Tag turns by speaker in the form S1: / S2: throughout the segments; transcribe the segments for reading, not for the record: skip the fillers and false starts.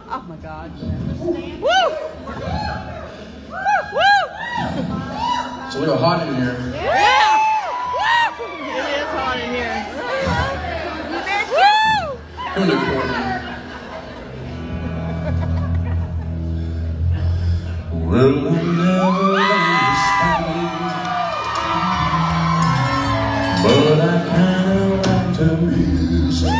S1: Oh my God.
S2: Woo! Woo!
S3: It's a little hot in here.
S2: Yeah! Woo! It is hot in here. Woo!
S3: Come to Courtney. Well, I never understand, but I kinda like the music.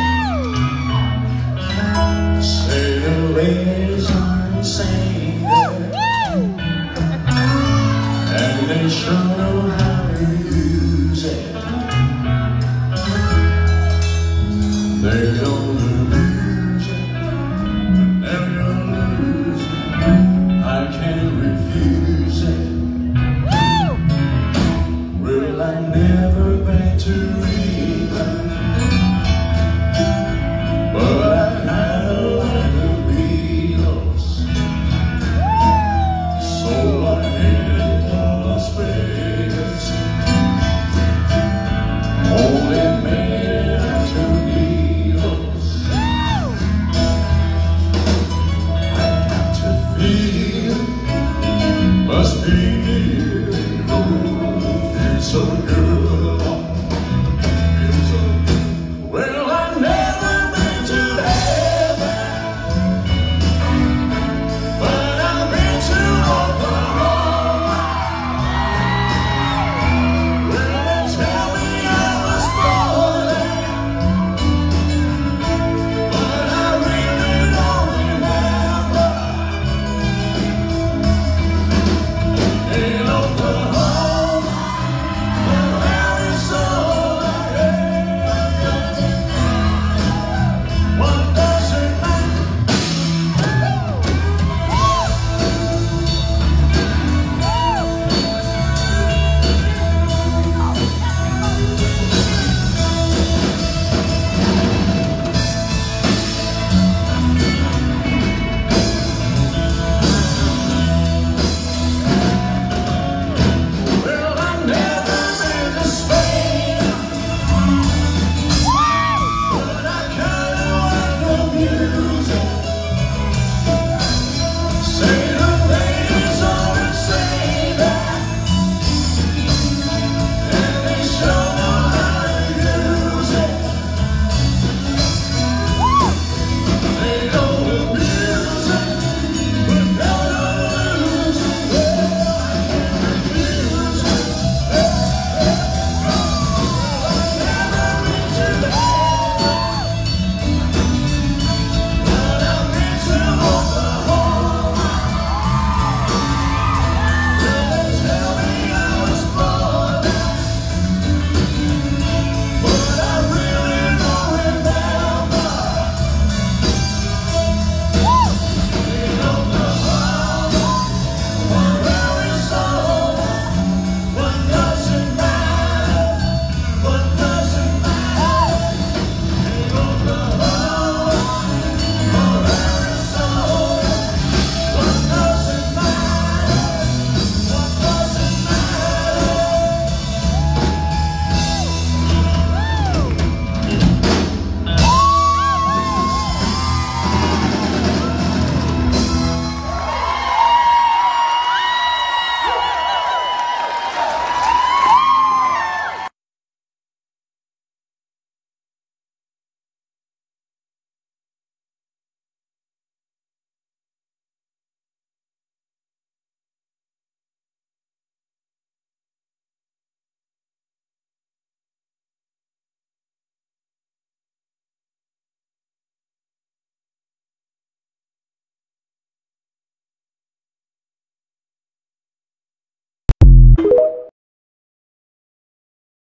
S3: Say the ladies aren't saying that, and they sure know how to use it. They don't